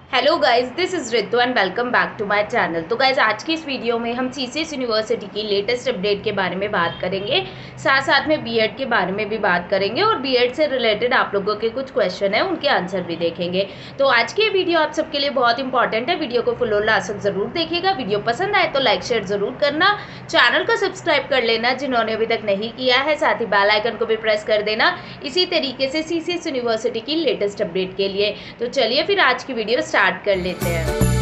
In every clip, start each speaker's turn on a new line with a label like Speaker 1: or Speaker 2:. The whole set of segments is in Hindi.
Speaker 1: Hello guys, this is Ritu and welcome back to my channel. तो गाइस, आज की इस वीडियो में हम सीसीएस यूनिवर्सिटी की लेटेस्ट अपडेट के बारे में बात करेंगे, साथ साथ में बीएड के बारे में भी बात करेंगे और बीएड से रिलेटेड आप लोगों के कुछ क्वेश्चन हैं उनके आंसर भी देखेंगे। तो आज की ये वीडियो आप सबके लिए बहुत इंपॉर्टेंट है, वीडियो को फुल और लास्ट तक ज़रूर देखिएगा। वीडियो पसंद आए तो लाइक शेयर ज़रूर करना, चैनल को सब्सक्राइब कर लेना जिन्होंने अभी तक नहीं किया है, साथ ही बेल आइकन को भी प्रेस कर देना इसी तरीके से सीसीएस यूनिवर्सिटी की लेटेस्ट अपडेट के लिए। तो चलिए फिर आज की वीडियो स्टार्ट कर लेते हैं।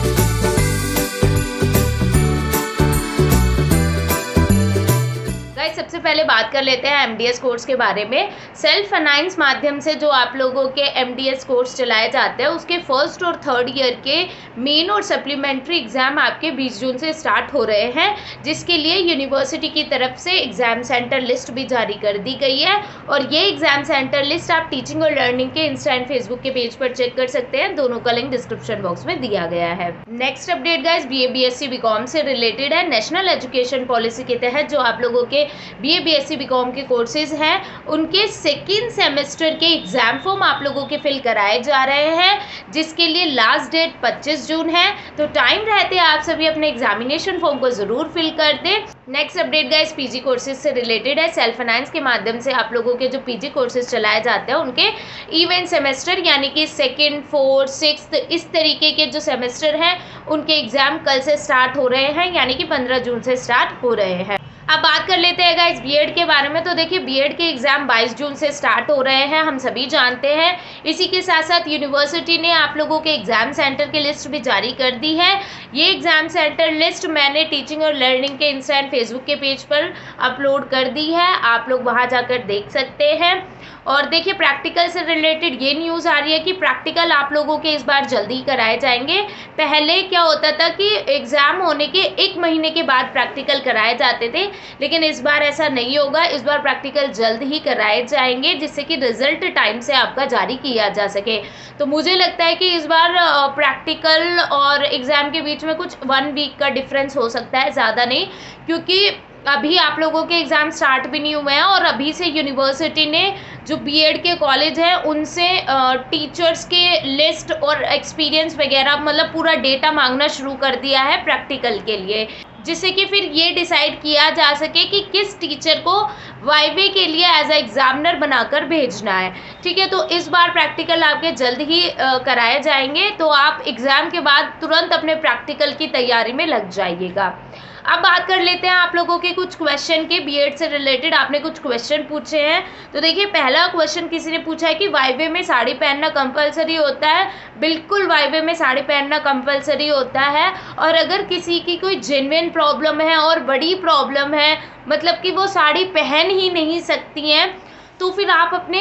Speaker 1: सबसे पहले बात कर लेते हैं एमडीएस कोर्स के बारे में। सेल्फ फाइनेंस माध्यम से जो आप लोगों के एमडीएस कोर्स चलाए जाते हैं उसके फर्स्ट और थर्ड ईयर के मेन और सप्लीमेंट्री एग्जाम आपके 20 जून से स्टार्ट हो रहे हैं, जिसके लिए यूनिवर्सिटी की तरफ से एग्जाम सेंटर लिस्ट भी जारी कर दी गई है। और ये एग्जाम सेंटर लिस्ट आप टीचिंग और लर्निंग के इंस्टा एंड फेसबुक के पेज पर चेक कर सकते हैं, दोनों का लिंक डिस्क्रिप्शन बॉक्स में दिया गया है। Next update guys BA BSc BCom से रिलेटेड है। नेशनल एजुकेशन पॉलिसी के तहत जो आप लोगों के बीए बीएससी बीकॉम के कोर्सेज हैं उनके सेकेंड सेमेस्टर के एग्जाम फॉर्म आप लोगों के फिल कराए जा रहे हैं, जिसके लिए लास्ट डेट 25 जून है। तो टाइम रहते आप सभी अपने एग्जामिनेशन फॉर्म को जरूर फिल कर दें। Next update guys PG courses से रिलेटेड है। सेल्फ फाइनेंस के माध्यम से आप लोगों के जो पीजी कोर्सेज चलाए जाते हैं उनके इवेंट सेमेस्टर यानी कि सेकेंड, फोर्थ, सिक्स्थ इस तरीके के जो सेमेस्टर हैं उनके एग्जाम कल से स्टार्ट हो रहे हैं, यानी कि 15 जून से स्टार्ट हो रहे हैं। अब बात कर लेते हैं गाइस बीएड के बारे में। तो देखिए, बीएड के एग्ज़ाम 22 जून से स्टार्ट हो रहे हैं, हम सभी जानते हैं। इसी के साथ साथ यूनिवर्सिटी ने आप लोगों के एग्ज़ाम सेंटर की लिस्ट भी जारी कर दी है। ये एग्ज़ाम सेंटर लिस्ट मैंने टीचिंग और लर्निंग के इंस्टा एंड फेसबुक के पेज पर अपलोड कर दी है, आप लोग वहाँ जाकर देख सकते हैं। और देखिए, प्रैक्टिकल से रिलेटेड ये न्यूज़ आ रही है कि प्रैक्टिकल आप लोगों के इस बार जल्दी कराए जाएंगे। पहले क्या होता था कि एग्ज़ाम होने के 1 महीने के बाद प्रैक्टिकल कराए जाते थे, लेकिन इस बार ऐसा नहीं होगा। इस बार प्रैक्टिकल जल्द ही कराए जाएंगे, जिससे कि रिजल्ट टाइम से आपका जारी किया जा सके। तो मुझे लगता है कि इस बार प्रैक्टिकल और एग्ज़ाम के बीच में कुछ 1 वीक का डिफरेंस हो सकता है, ज़्यादा नहीं, क्योंकि अभी आप लोगों के एग्ज़ाम स्टार्ट भी नहीं हुए हैं और अभी से यूनिवर्सिटी ने जो बीएड के कॉलेज हैं उनसे टीचर्स के लिस्ट और एक्सपीरियंस वगैरह मतलब पूरा डेटा मांगना शुरू कर दिया है प्रैक्टिकल के लिए, जिससे कि फिर ये डिसाइड किया जा सके कि किस टीचर को वाइवे के लिए एज ए एग्जामिनर बनाकर भेजना है। ठीक है, तो इस बार प्रैक्टिकल आपके जल्द ही कराए जाएंगे, तो आप एग्ज़ाम के बाद तुरंत अपने प्रैक्टिकल की तैयारी में लग जाइएगा। अब बात कर लेते हैं आप लोगों के कुछ क्वेश्चन के बीएड से रिलेटेड। आपने कुछ क्वेश्चन पूछे हैं, तो देखिए, पहला क्वेश्चन किसी ने पूछा है कि वाइवे में साड़ी पहनना कंपलसरी होता है। बिल्कुल वाइवे में साड़ी पहनना कंपलसरी होता है, और अगर किसी की कोई जेन्युइन प्रॉब्लम है और बड़ी प्रॉब्लम है, मतलब कि वो साड़ी पहन ही नहीं सकती हैं, तो फिर आप अपने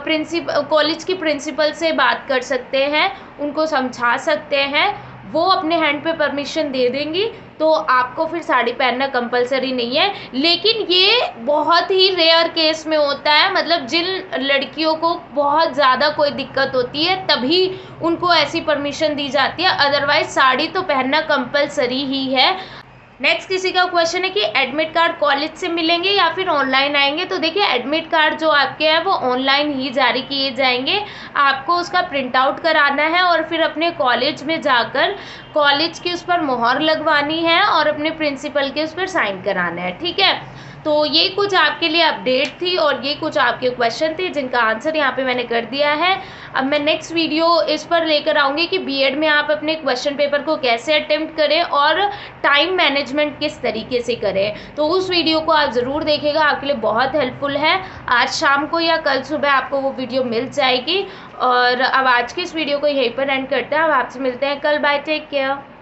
Speaker 1: कॉलेज की प्रिंसिपल से बात कर सकते हैं, उनको समझा सकते हैं, वो अपने हैंड पे परमिशन दे देंगी, तो आपको फिर साड़ी पहनना कंपलसरी नहीं है। लेकिन ये बहुत ही रेयर केस में होता है, मतलब जिन लड़कियों को बहुत ज़्यादा कोई दिक्कत होती है तभी उनको ऐसी परमिशन दी जाती है, अदरवाइज साड़ी तो पहनना कंपलसरी ही है। नेक्स्ट किसी का क्वेश्चन है कि एडमिट कार्ड कॉलेज से मिलेंगे या फिर ऑनलाइन आएंगे। तो देखिए, एडमिट कार्ड जो आपके हैं वो ऑनलाइन ही जारी किए जाएंगे, आपको उसका प्रिंट आउट कराना है और फिर अपने कॉलेज में जाकर कॉलेज की उस पर मोहर लगवानी है और अपने प्रिंसिपल के उस पर साइन कराना है। ठीक है, तो ये कुछ आपके लिए अपडेट थी और ये कुछ आपके क्वेश्चन थे जिनका आंसर यहाँ पे मैंने कर दिया है। अब मैं नेक्स्ट वीडियो इस पर लेकर आऊँगी कि बीएड में आप अपने क्वेश्चन पेपर को कैसे अटेम्प्ट करें और टाइम मैनेजमेंट किस तरीके से करें। तो उस वीडियो को आप ज़रूर देखिएगा, आपके लिए बहुत हेल्पफुल है। आज शाम को या कल सुबह आपको वो वीडियो मिल जाएगी। और अब आज की इस वीडियो को यहीं पर एंड करते हैं। अब आपसे मिलते हैं कल। Bye, take care.